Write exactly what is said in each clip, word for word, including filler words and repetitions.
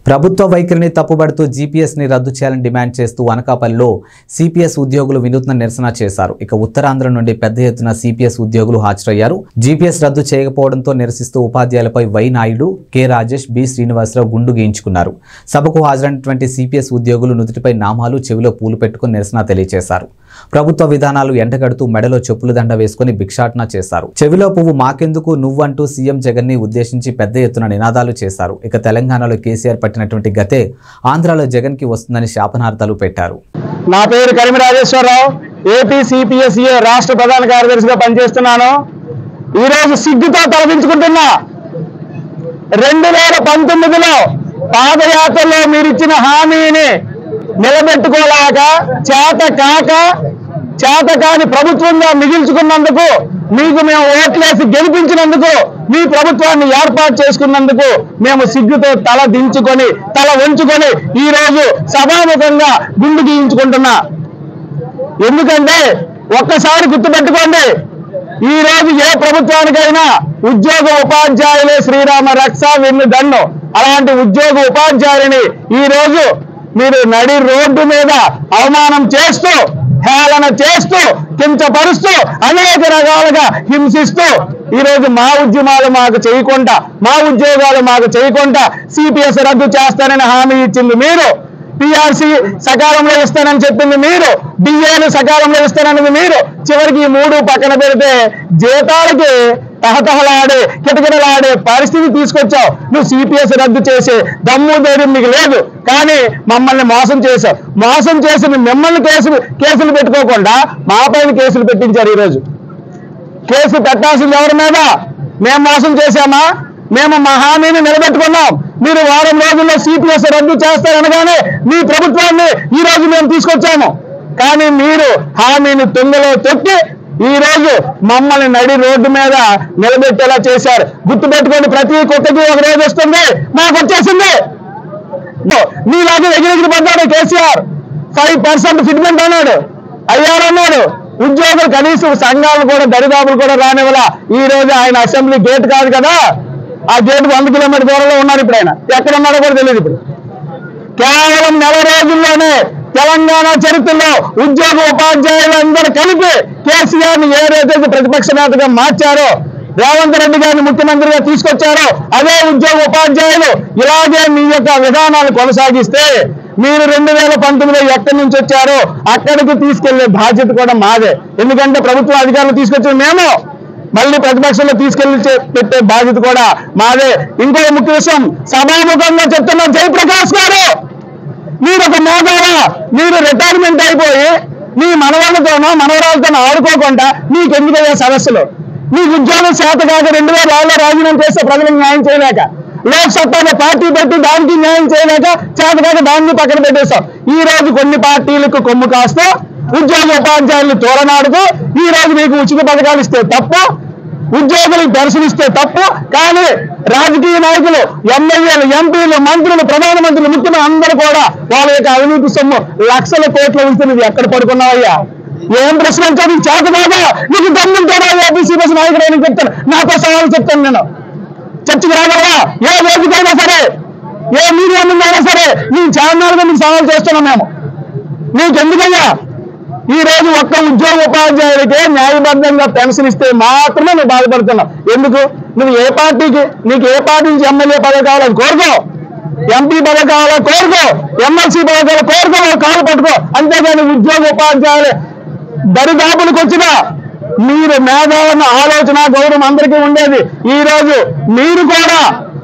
ప్రభుత్వ వైఖరిని తప్పుబడుతూ జీపీఎస్ ని రద్దు చేయాలని డిమాండ్ చేస్తూ అనకాపల్లిలో సిపిఎస్ ఉద్యోగులు వినూత్న నిరసన చేశారు. ఇక ఉత్తరాంధ్ర నుండి పెద్ద ఎత్తున సిపిఎస్ ఉద్యోగులు హాజరయ్యారు. జీపీఎస్ రద్దు చేయకపోవడంతో నిరసిస్తూ ఉపాధ్యాయులపై Y Naidu, K Rajesh, B Srinivasa Rao గుండు గీయించుకున్నారు. సభకు హాజరైనటువంటి సిపిఎస్ ఉద్యోగులు నుదుటిపై నామాలు, చెవిలో పూలు పెట్టుకుని నిరసన తెలియజేశారు. ప్రభుత్వ విధానాలు ఎండగడుతూ మెడలో చెప్పుల దండ వేసుకుని భిక్షాటన చేశారు. చెవిలో పువ్వు మాకెందుకు నువ్వంటూ సీఎం జగన్ ని ఉద్దేశించి పెద్ద ఎత్తున నినాదాలు చేశారు. ఇక తెలంగాణలో కేసీఆర్ పట్టినటువంటి గతే ఆంధ్రాలో జగన్ కి వస్తుందని శాపనార్థాలు పెట్టారు. నా పేరు కరిమి రాజేశ్వరరావు, ఏపీ సిపిఎస్ఈ రాష్ట్ర ప్రధాన కార్యదర్శిగా పనిచేస్తున్నాను. ఈరోజు సిగ్గుతో తలదించుకుంటున్నా. రెండు వేల పంతొమ్మిదిలో పాదయాత్రలో మీరిచ్చిన హామీని నిలబెట్టుకోలేక చేత కాక చేత కాని ప్రభుత్వంగా మిగిల్చుకున్నందుకు, మీకు మేము ఓట్లేసి గెలిపించినందుకు, మీ ప్రభుత్వాన్ని ఏర్పాటు చేసుకున్నందుకు మేము సిగ్గుతో తల దించుకొని తల వంచుకొని ఈ రోజు సభాముఖంగా గుండు గీయించుకుంటున్నా. ఎందుకంటే ఒక్కసారి గుర్తుపెట్టుకోండి, ఈ రోజు ఏ ప్రభుత్వానికైనా ఉద్యోగ ఉపాధ్యాయులే శ్రీరామ రక్ష వెన్ను దన్ను. అలాంటి ఉద్యోగ ఉపాధ్యాయులని ఈ రోజు మీరు నడి రోడ్డు మీద అవమానం చేస్తూ, హేళన చేస్తూ, కించపరుస్తూ, అనేక రకాలుగా హింసిస్తూ ఈరోజు మా ఉద్యమాలు మాకు చేయకుండా, మా ఉద్యోగాలు మాకు చేయకుండా సిపిఎస్ రద్దు చేస్తానని హామీ ఇచ్చింది మీరు, పిఆర్సీ సకాలంలో ఇస్తానని చెప్పింది మీరు, డిఏలు సకాలంలో ఇస్తానన్నది మీరు. చివరికి ఈ మూడు పక్కన పెడితే జీతాలకి తహతహలాడే కిటకిటలాడే పరిస్థితి తీసుకొచ్చావు. నువ్వు సిపిఎస్ రద్దు చేసే దమ్ము ధైర్యం మీకు లేదు, కానీ మమ్మల్ని మోసం చేశావు. మోసం చేసిన మిమ్మల్ని కేసులు కేసులు పెట్టుకోకుండా మా పైన కేసులు పెట్టించారు. ఈరోజు కేసు పెట్టాల్సింది ఎవరి మీద? మేము మోసం చేశామా? మేము మా హామీని నిలబెట్టుకున్నాం. మీరు వారం రోజుల్లో సిపిఎస్ రద్దు చేస్తారనగానే మీ ప్రభుత్వాన్ని ఈ రోజు మేము తీసుకొచ్చాము. కానీ మీరు హామీని తుంగలో తొక్కి ఈ రోజు మమ్మల్ని నడి రోడ్డు మీద నిలబెట్టేలా చేశారు. గుర్తుపెట్టుకోండి, ప్రతి కొత్తకి ఒక రోజు వస్తుంది, మాకు వచ్చేసింది. మీలాగే ఎగిరెగిరి పడ్డాడు కేసీఆర్. ఫైవ్ పర్సెంట్ ఫిట్మెంట్ అన్నాడు, అయ్యారన్నాడు. ఉద్యోగులు కనీసం సంఘాలు కూడా దరిదాపులు కూడా రానివ్వాల. ఈ రోజు ఆయన అసెంబ్లీ గేట్ కాదు కదా, ఆ గేట్ వంద కిలోమీటర్ దూరంలో ఉన్నారు. ఇప్పుడు ఆయన ఎక్కడ ఉన్నారో కూడా తెలియదు. ఇప్పుడు కేవలం నెల రోజుల్లోనే తెలంగాణ చరిత్రలో ఉద్యోగ ఉపాధ్యాయులందరూ కలిపి కేసీఆర్ ని ఏదైతే ప్రతిపక్ష నేతగా మార్చారో, రేవంత్ రెడ్డి గారిని ముఖ్యమంత్రిగా తీసుకొచ్చారో, అదే ఉద్యోగ ఉపాధ్యాయులు ఇలాగే మీ యొక్క విధానాలు కొనసాగిస్తే మీరు రెండు వేల పంతొమ్మిదిలో ఎక్కడి నుంచి వచ్చారో అక్కడికి తీసుకెళ్లే బాధ్యత కూడా మాదే. ఎందుకంటే ప్రభుత్వ అధికారులు తీసుకొచ్చిన మేము మళ్ళీ ప్రతిపక్షంలో తీసుకెళ్లి పెట్టే బాధ్యత కూడా మాదే. ఇంకో ముఖ్య విషయం సభాముఖంగా చెప్తున్న జయప్రకాష్ గారు, మీరు ఒక మోగారా, మీరు రిటైర్మెంట్ అయిపోయి మీ మనవాళ్ళతోనో మనవరాలతోనో ఆడుకోకుండా నీకెందుకయ్యే సమస్యలు? నీకు ఉద్యోగం చేత కాక రెండు వేల ఆరులో రాజీనామా చేస్తే ప్రజలకు న్యాయం చేయలేక, లోక్సభలో పార్టీ పెట్టి దానికి న్యాయం చేయలేక చేత కాక దాన్ని పక్కన పెట్టేస్తాం. ఈ రోజు కొన్ని పార్టీలకు కొమ్ము కాస్తూ ఉద్యోగ ఉపాధ్యాయులు తోలనాడుతూ ఈ రోజు మీకు ఉచిత పథకాలు ఇస్తే తప్పు, ఉద్యోగులకు పెన్షన్ ఇస్తే తప్పు, కానీ రాజకీయ నాయకులు, ఎమ్మెల్యేలు, ఎంపీలు, మంత్రులు, ప్రధానమంత్రులు, ముఖ్యమంత్రులు అందరూ కూడా వాళ్ళ యొక్క అవినీతి సొమ్ము లక్షల కోట్లు ఉంచుతున్నది ఎక్కడ పడుకున్నావయ్యా? ఏం ప్రశ్నించా? నీకు చేత కాదా? నీకు దమ్ముంటాడా? ఏపీసీ బస్ నాయకుడు అని చెప్తాను. నాతో సవాలు చెప్తాను. నేను చర్చకు రాగలవా? ఏ వేదికైనా సరే, ఏ మీడియా ముందైనా సరే నీ ఛానల్గా నీకు సవాల్ చేస్తున్నాం మేము. నీకెందుకయ్యా? ఈ రోజు ఒక్క ఉద్యోగ ఉపాధ్యాయుడికే న్యాయబద్ధంగా పెన్షన్ ఇస్తే మాత్రమే నువ్వు బాధపడుతున్నావు. ఎందుకు? నువ్వు ఏ పార్టీకి, నీకు ఏ పార్టీ నుంచి ఎమ్మెల్యే పదవి కావాలని కోరుకో, ఎంపీ పదవి కావాలో కోరుకో, ఎమ్మెల్సీ పదవి కావాలో కోరుకో, కాలు పట్టుకో. అంతేగాని ఉద్యోగ ఉపాధ్యాయులు దరిదాపులకు వచ్చినా మీరు మేధావున్న ఆలోచన, గౌరవం అందరికీ ఉండేది. ఈ రోజు మీరు కూడా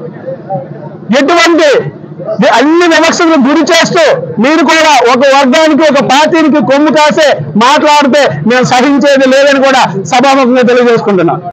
ఎటువంటి అన్ని వివక్షలకు గురి చేస్తూ మీరు కూడా ఒక వర్గానికి, ఒక పార్టీకి కొమ్ము కాసే మాట్లాడితే మేము సహించేది లేదని కూడా సభాముఖంగా తెలియజేసుకుంటున్నాం.